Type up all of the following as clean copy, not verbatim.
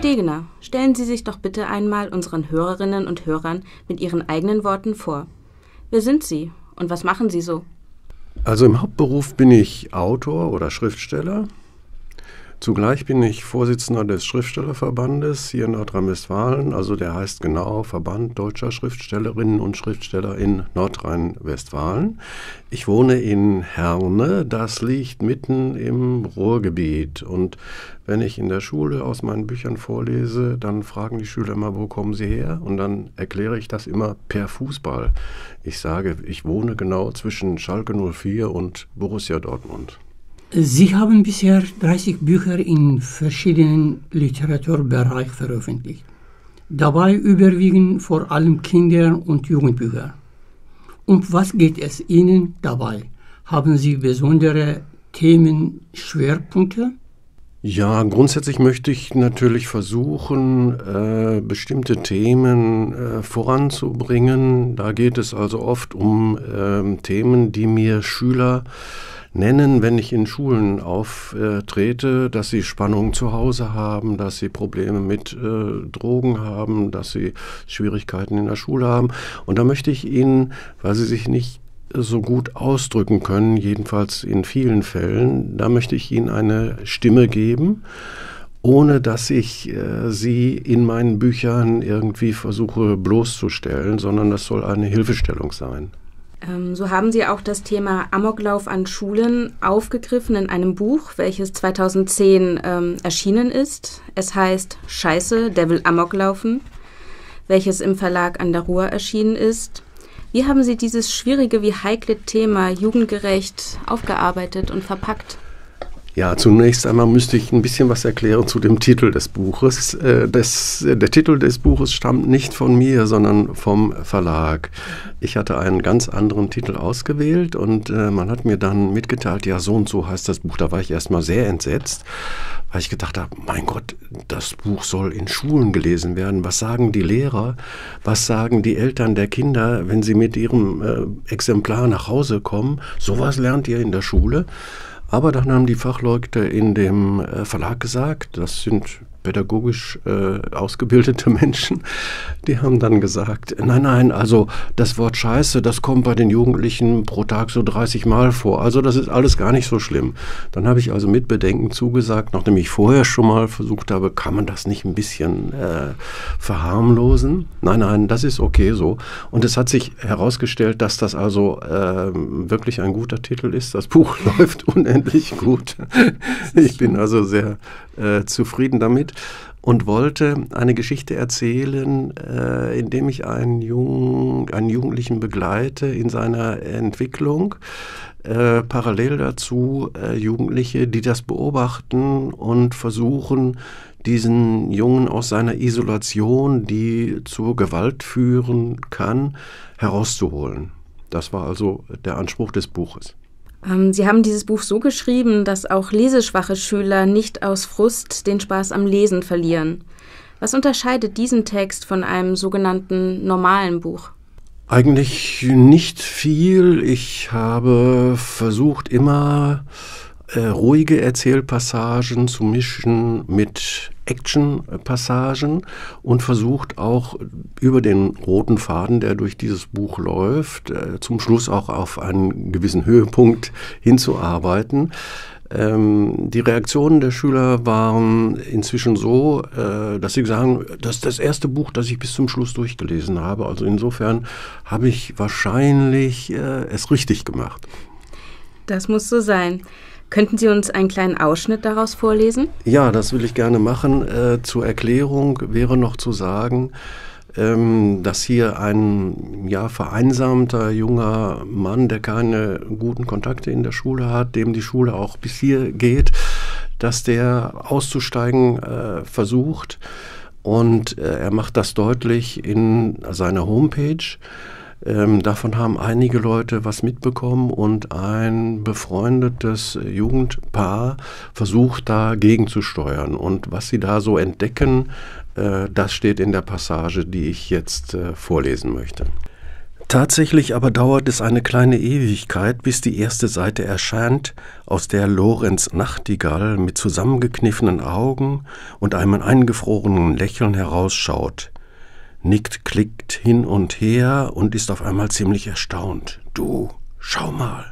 Stegener, stellen Sie sich doch bitte einmal unseren Hörerinnen und Hörern mit Ihren eigenen Worten vor. Wer sind Sie und was machen Sie so? Also im Hauptberuf bin ich Autor oder Schriftsteller. Zugleich bin ich Vorsitzender des Schriftstellerverbandes hier in Nordrhein-Westfalen, also der heißt genau Verband Deutscher Schriftstellerinnen und Schriftsteller in Nordrhein-Westfalen. Ich wohne in Herne, das liegt mitten im Ruhrgebiet, und wenn ich in der Schule aus meinen Büchern vorlese, dann fragen die Schüler immer, wo kommen sie her? Und dann erkläre ich das immer per Fußball. Ich sage, ich wohne genau zwischen Schalke 04 und Borussia Dortmund. Sie haben bisher 30 Bücher in verschiedenen Literaturbereichen veröffentlicht. Dabei überwiegen vor allem Kinder- und Jugendbücher. Um was geht es Ihnen dabei? Haben Sie besondere Themenschwerpunkte? Ja, grundsätzlich möchte ich natürlich versuchen, bestimmte Themen voranzubringen. Da geht es also oft um Themen, die mir Schüler nennen, wenn ich in Schulen auftrete, dass sie Spannungen zu Hause haben, dass sie Probleme mit Drogen haben, dass sie Schwierigkeiten in der Schule haben. Und da möchte ich ihnen, weil sie sich nicht so gut ausdrücken können, jedenfalls in vielen Fällen, da möchte ich ihnen eine Stimme geben, ohne dass ich sie in meinen Büchern irgendwie versuche bloßzustellen, sondern das soll eine Hilfestellung sein. So haben Sie auch das Thema Amoklauf an Schulen aufgegriffen in einem Buch, welches 2010 erschienen ist. Es heißt Scheiße, der will Amok laufen, welches im Verlag An der Ruhr erschienen ist. Wie haben Sie dieses schwierige wie heikle Thema jugendgerecht aufgearbeitet und verpackt? Ja, zunächst einmal müsste ich ein bisschen was erklären zu dem Titel des Buches. Der Titel des Buches stammt nicht von mir, sondern vom Verlag. Ich hatte einen ganz anderen Titel ausgewählt und man hat mir dann mitgeteilt, ja, so und so heißt das Buch. Da war ich erstmal sehr entsetzt, weil ich gedacht habe, mein Gott, das Buch soll in Schulen gelesen werden. Was sagen die Lehrer? Was sagen die Eltern der Kinder, wenn sie mit ihrem Exemplar nach Hause kommen? Sowas lernt ihr in der Schule? Aber dann haben die Fachleute in dem Verlag gesagt, das sind pädagogisch ausgebildete Menschen, die haben dann gesagt, nein, also das Wort Scheiße, das kommt bei den Jugendlichen pro Tag so 30 Mal vor, also das ist alles gar nicht so schlimm. Dann habe ich also mit Bedenken zugesagt, nachdem ich vorher schon mal versucht habe, kann man das nicht ein bisschen verharmlosen? Nein, das ist okay so. Und es hat sich herausgestellt, dass das also wirklich ein guter Titel ist. Das Buch läuft unendlich gut. Ich bin also sehr zufrieden damit und wollte eine Geschichte erzählen, indem ich einen Jugendlichen begleite in seiner Entwicklung. Parallel dazu Jugendliche, die das beobachten und versuchen, diesen Jungen aus seiner Isolation, die zur Gewalt führen kann, herauszuholen. Das war also der Anspruch des Buches. Sie haben dieses Buch so geschrieben, dass auch leseschwache Schüler nicht aus Frust den Spaß am Lesen verlieren. Was unterscheidet diesen Text von einem sogenannten normalen Buch? Eigentlich nicht viel. Ich habe versucht, immer ruhige Erzählpassagen zu mischen mit Action-Passagen und versucht auch über den roten Faden, der durch dieses Buch läuft, zum Schluss auch auf einen gewissen Höhepunkt hinzuarbeiten. Die Reaktionen der Schüler waren inzwischen so, dass sie sagen, das ist das erste Buch, das ich bis zum Schluss durchgelesen habe. Also insofern habe ich wahrscheinlich es richtig gemacht. Das muss so sein. Könnten Sie uns einen kleinen Ausschnitt daraus vorlesen? Ja, das will ich gerne machen. Zur Erklärung wäre noch zu sagen, dass hier ein vereinsamter junger Mann, der keine guten Kontakte in der Schule hat, dem die Schule auch bis hier geht, dass der auszusteigen versucht. Und er macht das deutlich in seiner Homepage. Davon haben einige Leute was mitbekommen und ein befreundetes Jugendpaar versucht dagegen zu steuern. Und was sie da so entdecken, das steht in der Passage, die ich jetzt vorlesen möchte. Tatsächlich aber dauert es eine kleine Ewigkeit, bis die erste Seite erscheint, aus der Lorenz Nachtigall mit zusammengekniffenen Augen und einem eingefrorenen Lächeln herausschaut, nickt, klickt hin und her und ist auf einmal ziemlich erstaunt. »Du, schau mal!«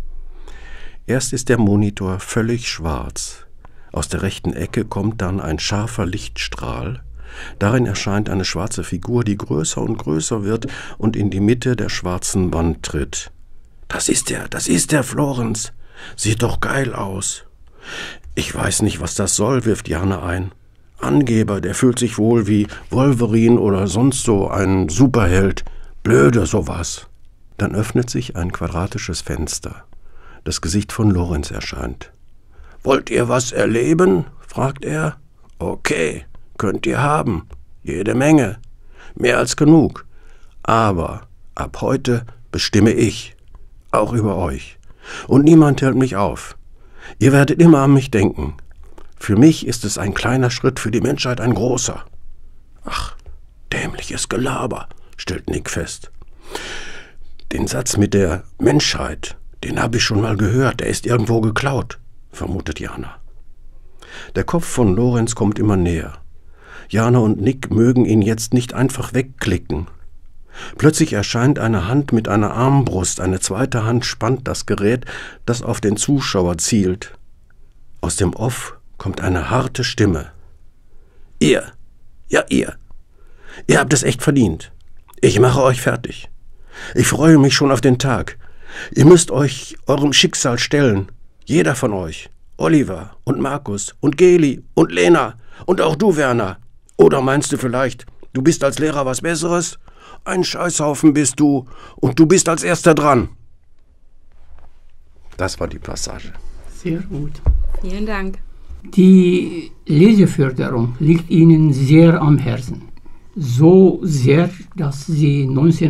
Erst ist der Monitor völlig schwarz. Aus der rechten Ecke kommt dann ein scharfer Lichtstrahl. Darin erscheint eine schwarze Figur, die größer und größer wird und in die Mitte der schwarzen Wand tritt. Das ist er, Florenz. Sieht doch geil aus.« »Ich weiß nicht, was das soll«, wirft Jana ein. »Angeber, der fühlt sich wohl wie Wolverine oder sonst so ein Superheld. Blöde sowas.« Dann öffnet sich ein quadratisches Fenster. Das Gesicht von Lorenz erscheint. »Wollt ihr was erleben?« fragt er. »Okay, könnt ihr haben. Jede Menge. Mehr als genug. Aber ab heute bestimme ich. Auch über euch. Und niemand hält mich auf. Ihr werdet immer an mich denken. Für mich ist es ein kleiner Schritt, für die Menschheit ein großer.« »Ach, dämliches Gelaber«, stellt Nick fest. »Den Satz mit der Menschheit, den habe ich schon mal gehört. Der ist irgendwo geklaut«, vermutet Jana. Der Kopf von Lorenz kommt immer näher. Jana und Nick mögen ihn jetzt nicht einfach wegklicken. Plötzlich erscheint eine Hand mit einer Armbrust, eine zweite Hand spannt das Gerät, das auf den Zuschauer zielt. Aus dem Off kommt eine harte Stimme. »Ihr, ja ihr habt es echt verdient. Ich mache euch fertig. Ich freue mich schon auf den Tag. Ihr müsst euch eurem Schicksal stellen. Jeder von euch. Oliver und Markus und Geli und Lena und auch du, Werner. Oder meinst du vielleicht, du bist als Lehrer was Besseres? Ein Scheißhaufen bist du und du bist als Erster dran.« Das war die Passage. Sehr gut. Vielen Dank. Die Leseförderung liegt Ihnen sehr am Herzen. So sehr, dass Sie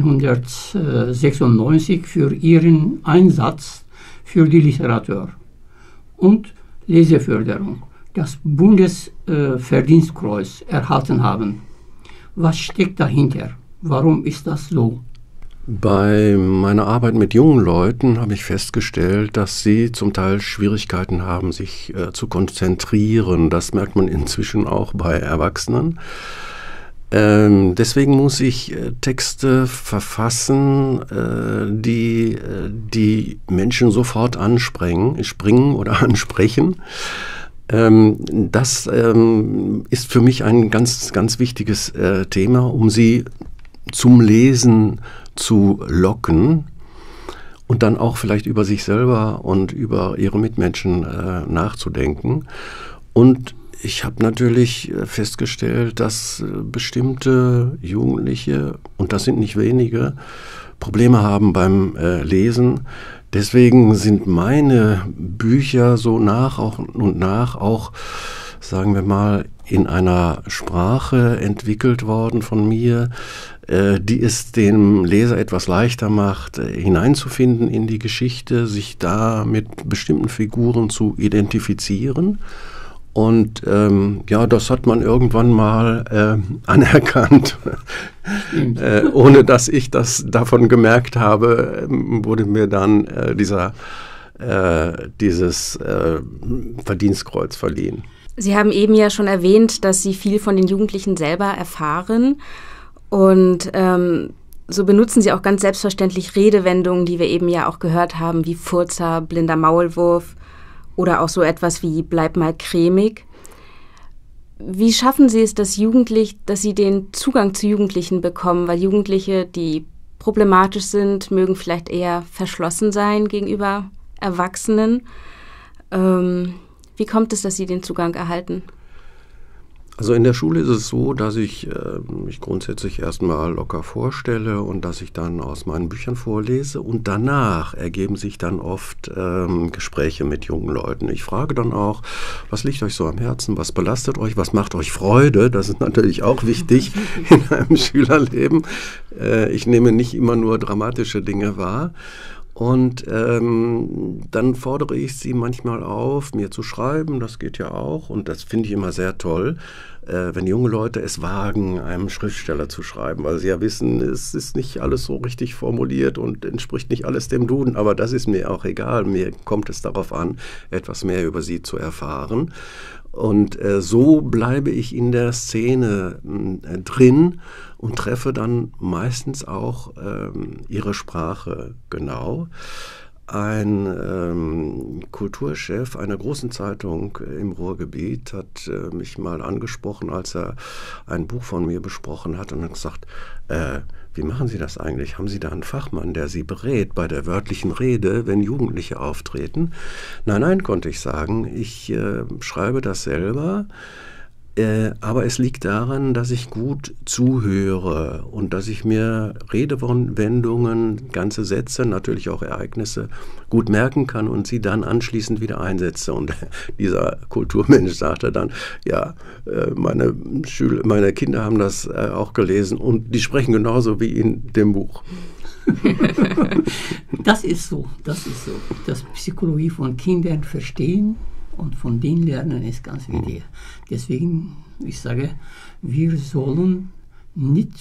1996 für Ihren Einsatz für die Literatur und Leseförderung das Bundesverdienstkreuz erhalten haben. Was steckt dahinter? Warum ist das so? Bei meiner Arbeit mit jungen Leuten habe ich festgestellt, dass sie zum Teil Schwierigkeiten haben, sich zu konzentrieren. Das merkt man inzwischen auch bei Erwachsenen. Deswegen muss ich Texte verfassen, die die Menschen sofort springen oder ansprechen. Das ist für mich ein ganz, ganz wichtiges Thema, um sie zum Lesen zu locken und dann auch vielleicht über sich selber und über ihre Mitmenschen nachzudenken. Und ich habe natürlich festgestellt, dass bestimmte Jugendliche, und das sind nicht wenige, Probleme haben beim Lesen. Deswegen sind meine Bücher so nach und nach auch, sagen wir mal, in einer Sprache entwickelt worden von mir, die es dem Leser etwas leichter macht, hineinzufinden in die Geschichte, sich da mit bestimmten Figuren zu identifizieren. Und das hat man irgendwann mal anerkannt. Ohne dass ich das davon gemerkt habe, wurde mir dann dieses Verdienstkreuz verliehen. Sie haben eben ja schon erwähnt, dass Sie viel von den Jugendlichen selber erfahren. Und so benutzen Sie auch ganz selbstverständlich Redewendungen, die wir eben ja auch gehört haben, wie Furzer, blinder Maulwurf oder auch so etwas wie bleib mal cremig. Wie schaffen Sie es, dass Sie den Zugang zu Jugendlichen bekommen? Weil Jugendliche, die problematisch sind, mögen vielleicht eher verschlossen sein gegenüber Erwachsenen. Wie kommt es, dass Sie den Zugang erhalten? Also in der Schule ist es so, dass ich mich grundsätzlich erstmal locker vorstelle und dass ich dann aus meinen Büchern vorlese und danach ergeben sich dann oft Gespräche mit jungen Leuten. Ich frage dann auch, was liegt euch so am Herzen, was belastet euch, was macht euch Freude? Das ist natürlich auch wichtig in einem Schülerleben. Ich nehme nicht immer nur dramatische Dinge wahr. Und dann fordere ich sie manchmal auf, mir zu schreiben, das geht ja auch und das finde ich immer sehr toll, wenn junge Leute es wagen, einem Schriftsteller zu schreiben, weil sie ja wissen, es ist nicht alles so richtig formuliert und entspricht nicht alles dem Duden, aber das ist mir auch egal. Mir kommt es darauf an, etwas mehr über sie zu erfahren. Und so bleibe ich in der Szene drin und treffe dann meistens auch ihre Sprache genau. Ein Kulturchef einer großen Zeitung im Ruhrgebiet hat mich mal angesprochen, als er ein Buch von mir besprochen hat und hat gesagt, wie machen Sie das eigentlich? Haben Sie da einen Fachmann, der Sie berät bei der wörtlichen Rede, wenn Jugendliche auftreten? Nein, konnte ich sagen, ich schreibe das selber. Aber es liegt daran, dass ich gut zuhöre und dass ich mir Redewendungen, ganze Sätze, natürlich auch Ereignisse gut merken kann und sie dann anschließend wieder einsetze. Und dieser Kulturmensch sagte dann, ja, meine Kinder haben das auch gelesen und die sprechen genauso wie in dem Buch. Das ist so. Das Psychologie von Kindern verstehen und von denen lernen ist ganz wichtig. Deswegen, ich sage, wir sollen nicht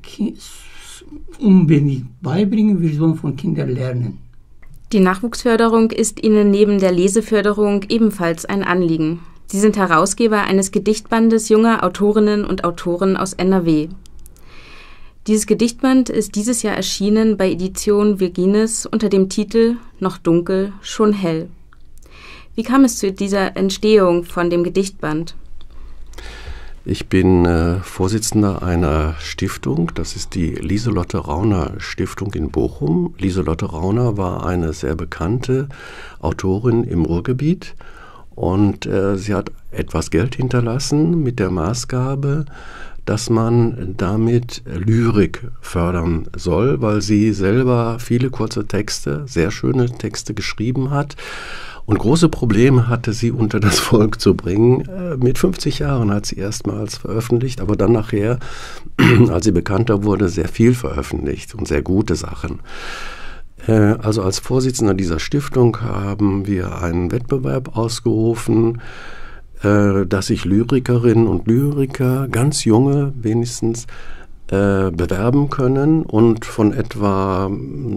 unbedingt beibringen, wir sollen von Kindern lernen. Die Nachwuchsförderung ist Ihnen neben der Leseförderung ebenfalls ein Anliegen. Sie sind Herausgeber eines Gedichtbandes junger Autorinnen und Autoren aus NRW. Dieses Gedichtband ist dieses Jahr erschienen bei Edition Virginis unter dem Titel »Noch dunkel, schon hell«. Wie kam es zu dieser Entstehung von dem Gedichtband? Ich bin Vorsitzender einer Stiftung, das ist die Lieselotte Rauner Stiftung in Bochum. Lieselotte Rauner war eine sehr bekannte Autorin im Ruhrgebiet und sie hat etwas Geld hinterlassen mit der Maßgabe, dass man damit Lyrik fördern soll, weil sie selber viele kurze Texte, sehr schöne Texte geschrieben hat. Und große Probleme hatte sie unter das Volk zu bringen. Mit 50 Jahren hat sie erstmals veröffentlicht, aber dann nachher, als sie bekannter wurde, sehr viel veröffentlicht und sehr gute Sachen. Also als Vorsitzender dieser Stiftung haben wir einen Wettbewerb ausgerufen, dass sich Lyrikerinnen und Lyriker, ganz junge wenigstens, bewerben können und von etwa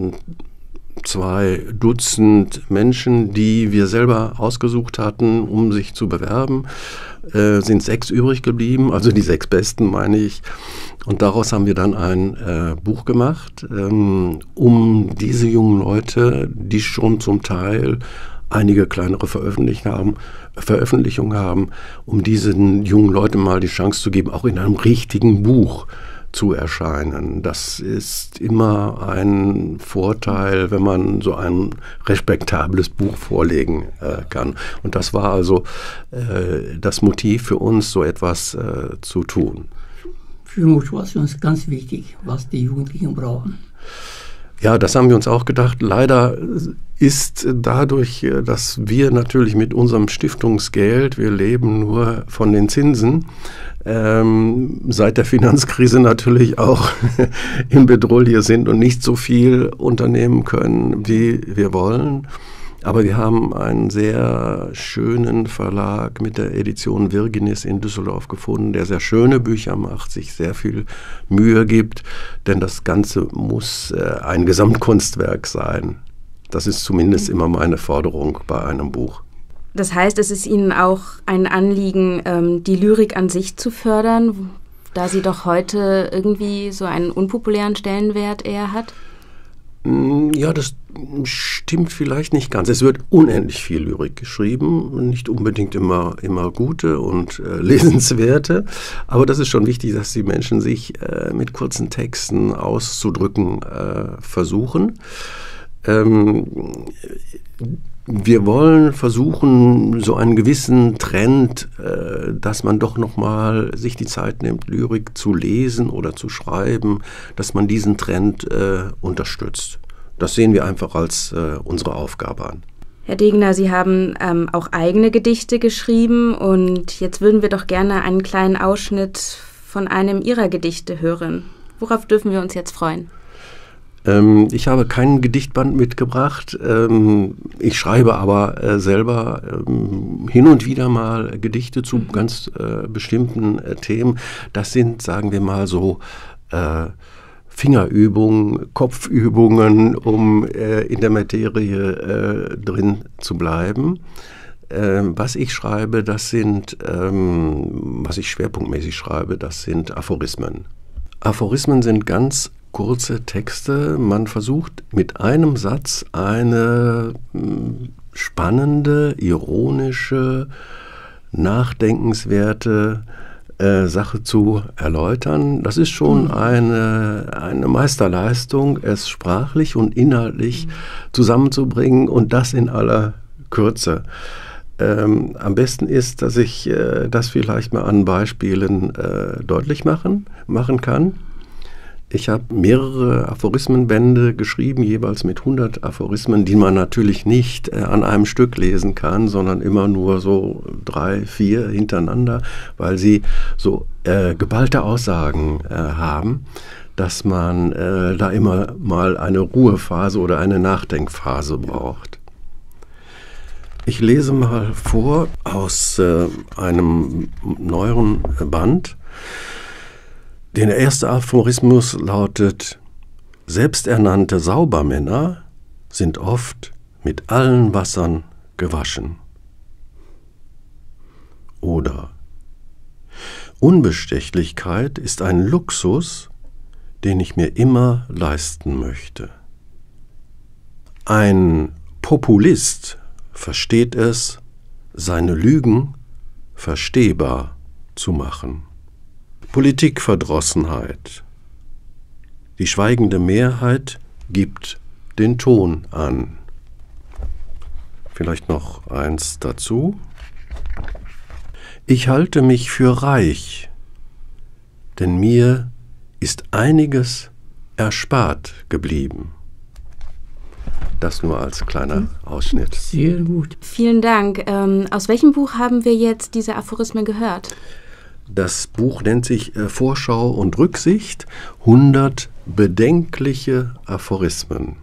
2 Dutzend Menschen, die wir selber ausgesucht hatten, um sich zu bewerben, sind 6 übrig geblieben, also die 6 Besten, meine ich. Und daraus haben wir dann ein Buch gemacht, um diese jungen Leute, die schon zum Teil einige kleinere Veröffentlichungen haben, um diesen jungen Leuten mal die Chance zu geben, auch in einem richtigen Buch zu erscheinen. Das ist immer ein Vorteil, wenn man so ein respektables Buch vorlegen kann. Und das war also das Motiv für uns, so etwas zu tun. Für Motivation ist ganz wichtig, was die Jugendlichen brauchen. Ja, das haben wir uns auch gedacht. Leider ist dadurch, dass wir natürlich mit unserem Stiftungsgeld, wir leben nur von den Zinsen, seit der Finanzkrise natürlich auch in Bedrohung sind und nicht so viel unternehmen können, wie wir wollen. Aber wir haben einen sehr schönen Verlag mit der Edition Virginis in Düsseldorf gefunden, der sehr schöne Bücher macht, sich sehr viel Mühe gibt, denn das Ganze muss ein Gesamtkunstwerk sein. Das ist zumindest immer meine Forderung bei einem Buch. Das heißt, es ist Ihnen auch ein Anliegen, die Lyrik an sich zu fördern, da sie doch heute irgendwie so einen unpopulären Stellenwert eher hat? Ja, das stimmt vielleicht nicht ganz. Es wird unendlich viel Lyrik geschrieben, nicht unbedingt immer gute und lesenswerte, aber das ist schon wichtig, dass die Menschen sich mit kurzen Texten auszudrücken versuchen. Wir wollen versuchen, so einen gewissen Trend, dass man doch nochmal sich die Zeit nimmt, Lyrik zu lesen oder zu schreiben, dass man diesen Trend unterstützt. Das sehen wir einfach als unsere Aufgabe an. Herr Degener, Sie haben auch eigene Gedichte geschrieben und jetzt würden wir doch gerne einen kleinen Ausschnitt von einem Ihrer Gedichte hören. Worauf dürfen wir uns jetzt freuen? Ich habe keinen Gedichtband mitgebracht. Ich schreibe aber selber hin und wieder mal Gedichte zu ganz bestimmten Themen. Das sind, sagen wir mal so, Fingerübungen, Kopfübungen, um in der Materie drin zu bleiben. Was ich schreibe, was ich schwerpunktmäßig schreibe, das sind Aphorismen. Aphorismen sind ganz kurze Texte. Man versucht mit einem Satz eine spannende, ironische, nachdenkenswerte Sache zu erläutern. Das ist schon eine Meisterleistung, es sprachlich und inhaltlich zusammenzubringen und das in aller Kürze. Am besten ist, dass ich das vielleicht mal an Beispielen deutlich machen kann. Ich habe mehrere Aphorismenbände geschrieben, jeweils mit 100 Aphorismen, die man natürlich nicht an einem Stück lesen kann, sondern immer nur so 3, 4 hintereinander, weil sie so geballte Aussagen haben, dass man da immer mal eine Ruhephase oder eine Nachdenkphase braucht. Ich lese mal vor aus einem neueren Band. Der erste Aphorismus lautet: Selbsternannte Saubermänner sind oft mit allen Wassern gewaschen. Oder: Unbestechlichkeit ist ein Luxus, den ich mir immer leisten möchte. Ein Populist versteht es, seine Lügen verstehbar zu machen. Politikverdrossenheit. Die schweigende Mehrheit gibt den Ton an. Vielleicht noch eins dazu. Ich halte mich für reich, denn mir ist einiges erspart geblieben. Das nur als kleiner Ausschnitt. Sehr gut. Vielen Dank. Aus welchem Buch haben wir jetzt diese Aphorismen gehört? Das Buch nennt sich Vorschau und Rücksicht, 100 bedenkliche Aphorismen.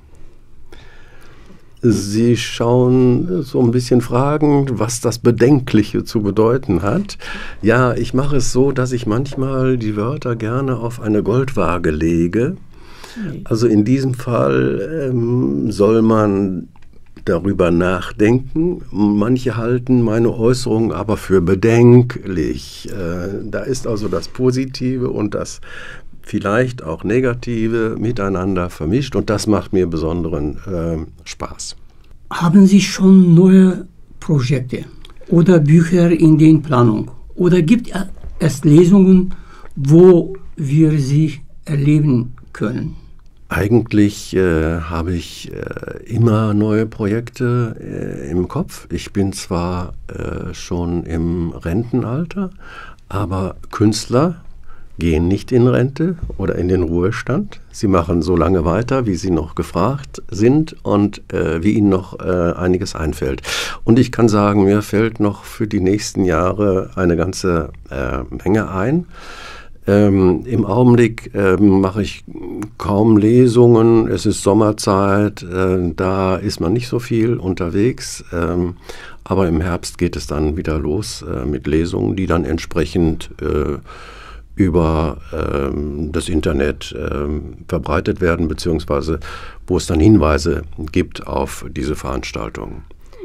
Sie schauen so ein bisschen fragend, was das Bedenkliche zu bedeuten hat. Ja, ich mache es so, dass ich manchmal die Wörter gerne auf eine Goldwaage lege. Also in diesem Fall soll man darüber nachdenken. Manche halten meine Äußerung aber für bedenklich. Da ist also das Positive und das vielleicht auch Negative miteinander vermischt und das macht mir besonderen Spaß. Haben Sie schon neue Projekte oder Bücher in der Planung? Oder gibt es Lesungen, wo wir sie erleben können? Eigentlich habe ich immer neue Projekte im Kopf. Ich bin zwar schon im Rentenalter, aber Künstler gehen nicht in Rente oder in den Ruhestand. Sie machen so lange weiter, wie sie noch gefragt sind und wie ihnen noch einiges einfällt. Und ich kann sagen, mir fällt noch für die nächsten Jahre eine ganze Menge ein. Im Augenblick mache ich kaum Lesungen, es ist Sommerzeit, da ist man nicht so viel unterwegs, aber im Herbst geht es dann wieder los mit Lesungen, die dann entsprechend über das Internet verbreitet werden, beziehungsweise wo es dann Hinweise gibt auf diese Veranstaltungen.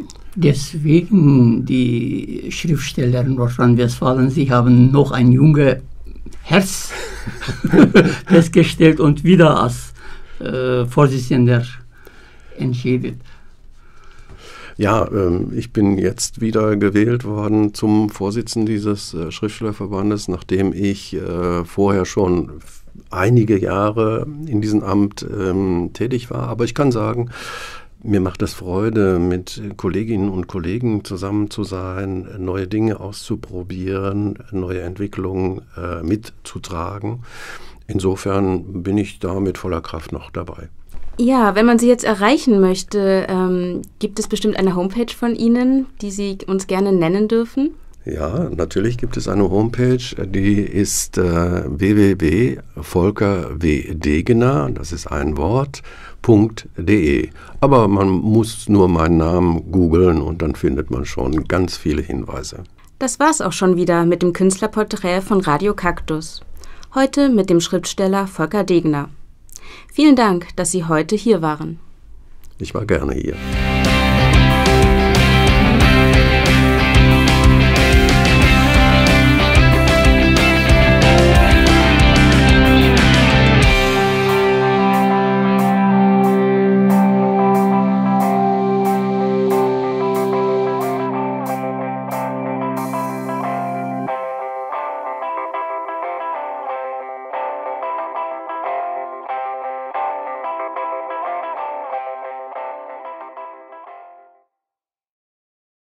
Deswegen die Schriftsteller in Nordrhein-Westfalen, sie haben noch ein junges Herz festgestellt und wieder als Vorsitzender entschieden. Ja, ich bin jetzt wieder gewählt worden zum Vorsitzenden dieses Schriftstellerverbandes, nachdem ich vorher schon einige Jahre in diesem Amt tätig war. Aber ich kann sagen, mir macht es Freude, mit Kolleginnen und Kollegen zusammen zu sein, neue Dinge auszuprobieren, neue Entwicklungen mitzutragen. Insofern bin ich da mit voller Kraft noch dabei. Ja, wenn man Sie jetzt erreichen möchte, gibt es bestimmt eine Homepage von Ihnen, die Sie uns gerne nennen dürfen? Ja, natürlich gibt es eine Homepage, die ist www.volker-w.degener, das ist ein Wort, .de. Aber man muss nur meinen Namen googeln und dann findet man schon ganz viele Hinweise. Das war's auch schon wieder mit dem Künstlerporträt von Radio Kaktus. Heute mit dem Schriftsteller Volker Degener. Vielen Dank, dass Sie heute hier waren. Ich war gerne hier.